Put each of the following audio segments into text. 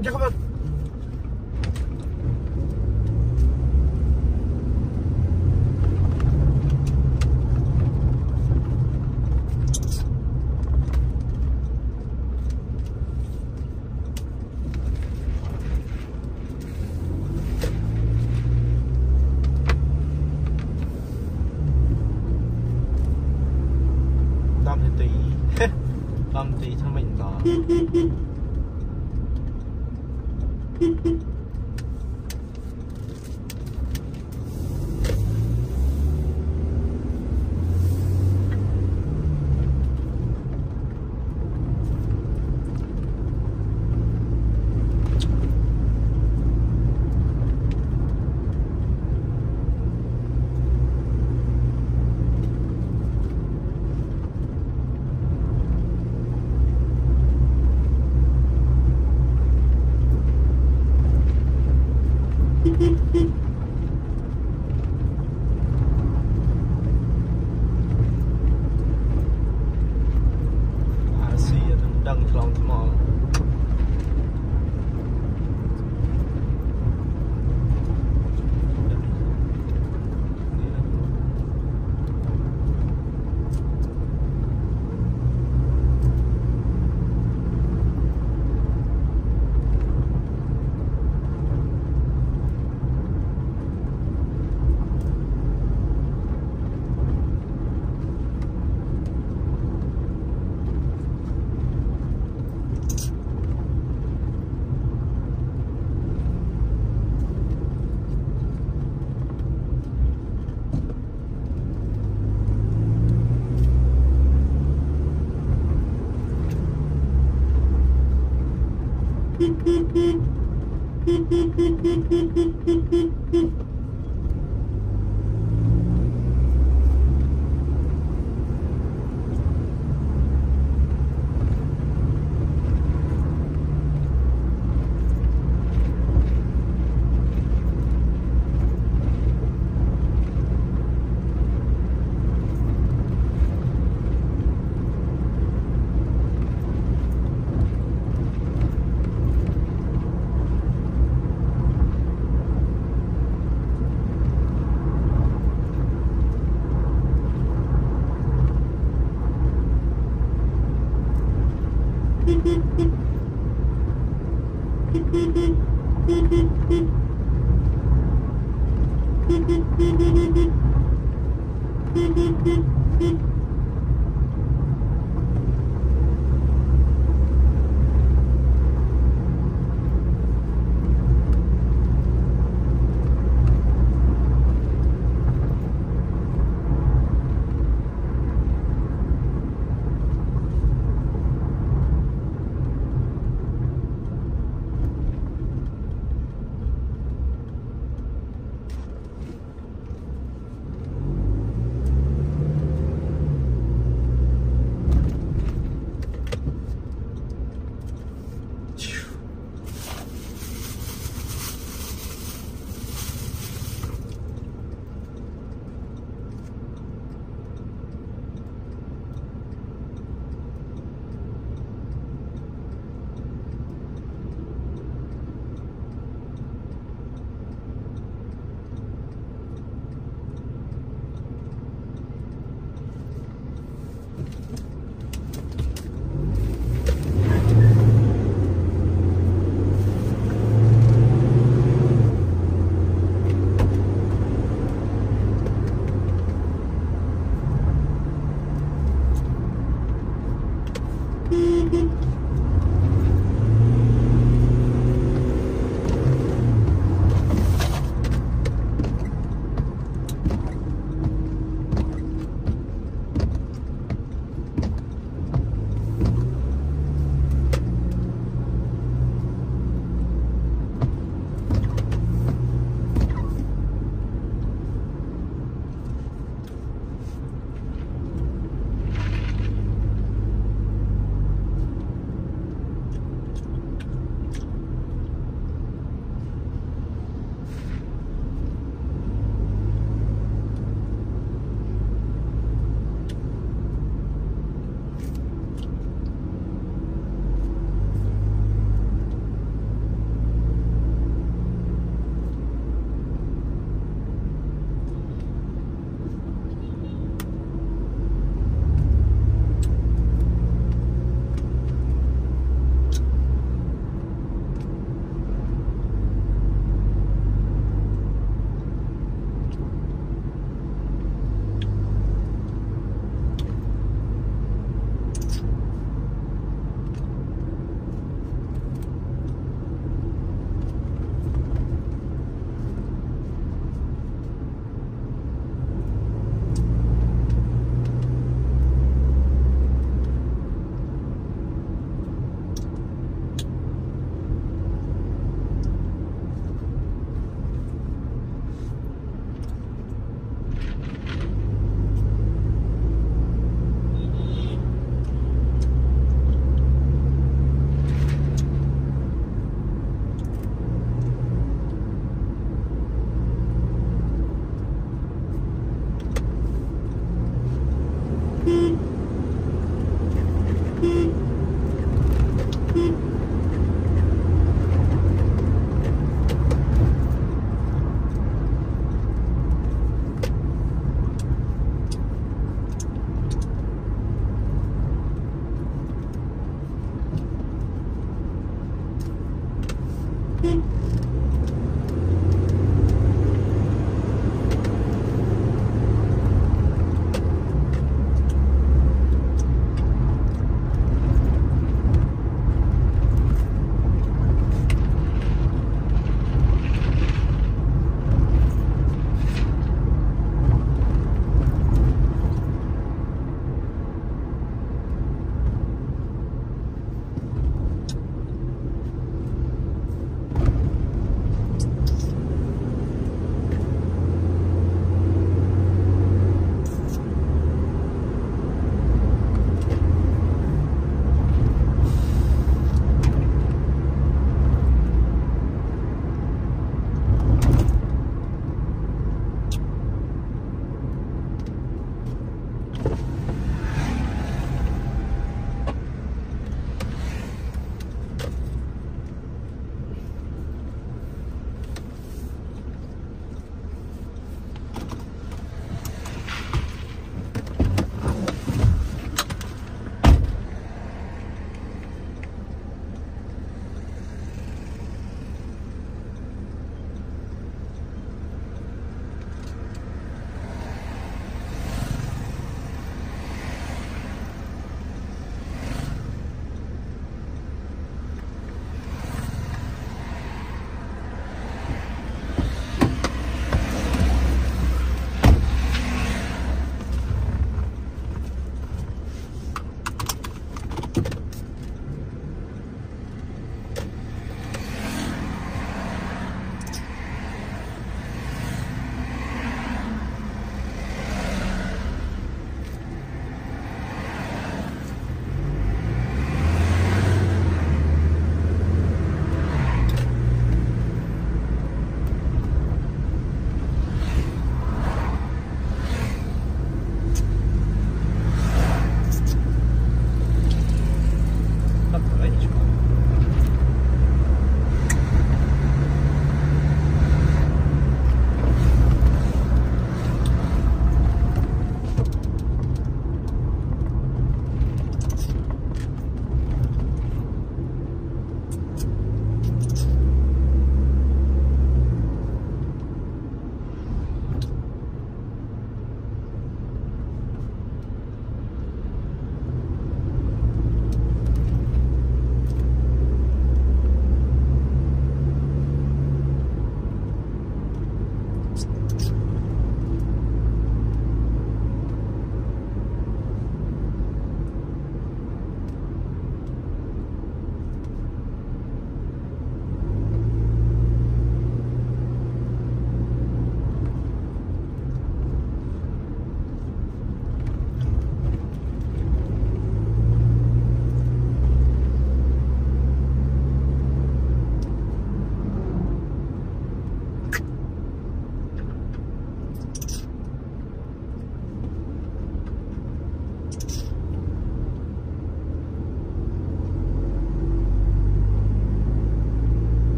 chắc không. Tâm tí cho mình có đằng lòng mò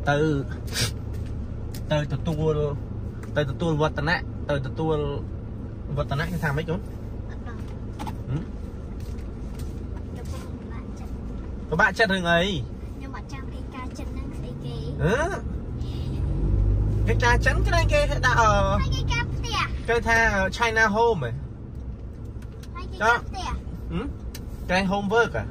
từ tua vật tận nãy từ tua vật tận nãy cái thằng mấy chú có bạn chết thường ấy nhưng mà trong cái ca chân năng sẽ kì cái ca chấn cái này kia đã ở cái tha ở China Home này đó cái home work à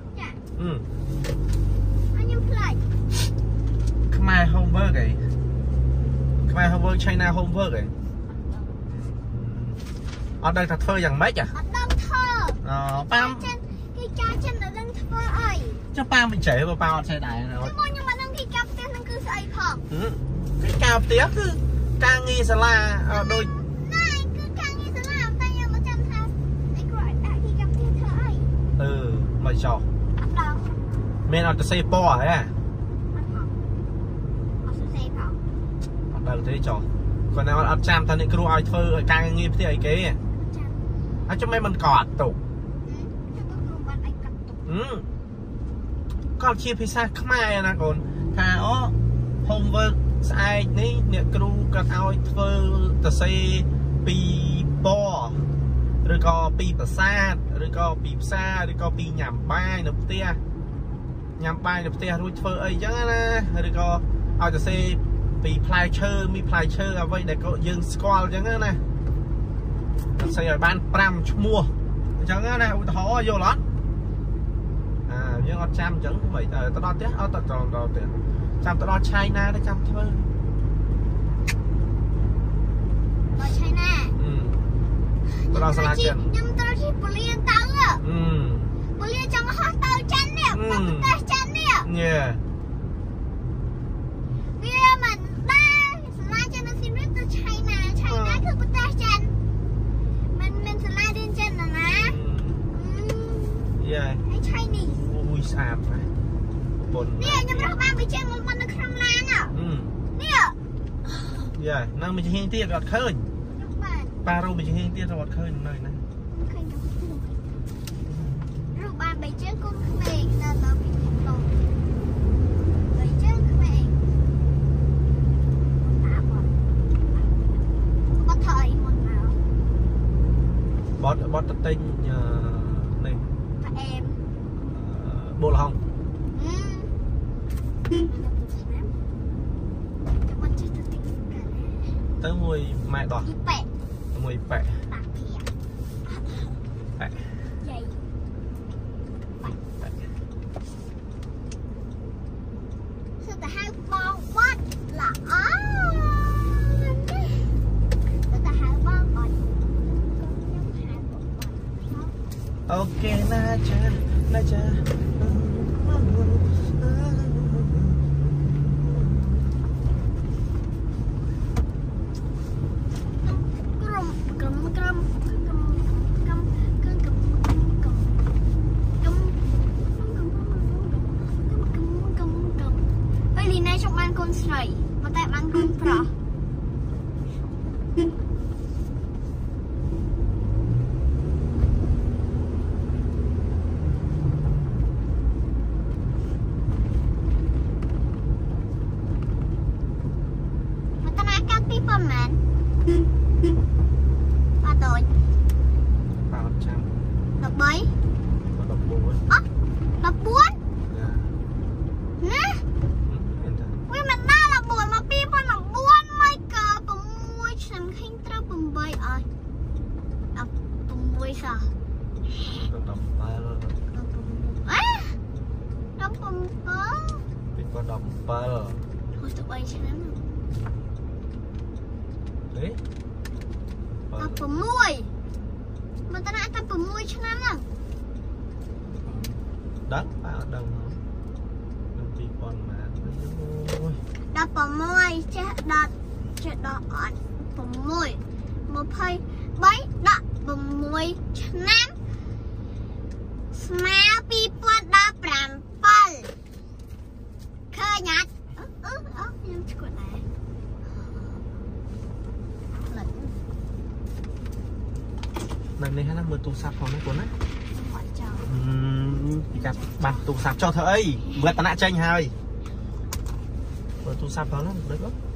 Khmer home work này Khmer home work China home work này ở đây thật thơ rằng mấy à Pam cái cha chân ở đang thơ ấy cho Pam bị trễ vào Pam xe đài rồi nhưng mà đang cái cặp tên nó cứ xây phòng cái cà tía cứ ca nghi sả la đôi này cứ ca nghi sả la tay nhau mà chân thao cái gọi đại cái cặp tên thơ ấy mày trò men ở xe po hả đâu thế trò còn nào ở chạm thân những cái ai thơ ca nghi thế ấy kế cho mấy mình cọt tụ con chia pizza Khmer nè còn thà ó homework sai ní nè kêu con ao thơ tờ xây pi po rồi có pi bờ xa rồi có pi xa rồi có pi nhảm bay nộp tia nhảm bay nộp tia rồi thơ ấy chứ nè rồi có ao tờ xây pi play chơi ở vậy để có dương squall chứ nè xây ở ban pram mua chứ nè họ vô lắm nhưng ở trăm chẳng vậy tao đo tiếc ở tao đo tiền trăm tao đo China đấy trăm thôi đo China tao đo sao chân nhưng tao chỉ Berlin tao à Berlin trong hot tao chân nè tao chân nè yeah bây giờ mình ba slide chân nó xin rất từ China cứ bắt tao chân mình slide lên chân là ná yeah Chinese sạp nè nhưng mà bạn bị chơi một con nó không lan à nè năng mình chỉ hiên tiết gọt khơi ba đâu mình chỉ hiên tiết gọt khơi nơi này rồi bạn bị chơi con khmer là tao bị lộn bị chơi khmer có thời một nào bót tinh này em bộ là không tới mùi mẹ đỏ mùi bẹ sự ta hai bao quát là ok na cha trong ban con sợi mà tại ban con pro mà ta nói các people man ba tuổi bao trăm đọc mấy đọc bốn đọc bốn nè vì mình đã là buổi mà people là buôn mấy cờ bông môi chẳng khinh trao bông bay ai đọc bông môi sao đọc ba đọc bông bơ bị con đọc ba hồi tụi bay sẽ nắm đấy đọc bông môi mà ta đã đọc bông môi cho nắm à đất ở đâu bị con mà đọc bông môi chết đọc bông môi một phây bấy đọc bông môi cho nắm smile people đọc rằm bal khơi nhạt nhưng chứ còn này lần này nó mưa tụ sạp phòng nó cuốn á gặp bàn tụ sạp cho thợ ấy vượt tận nạ tranh hai Rồi tôi sắp đó nó được lắm.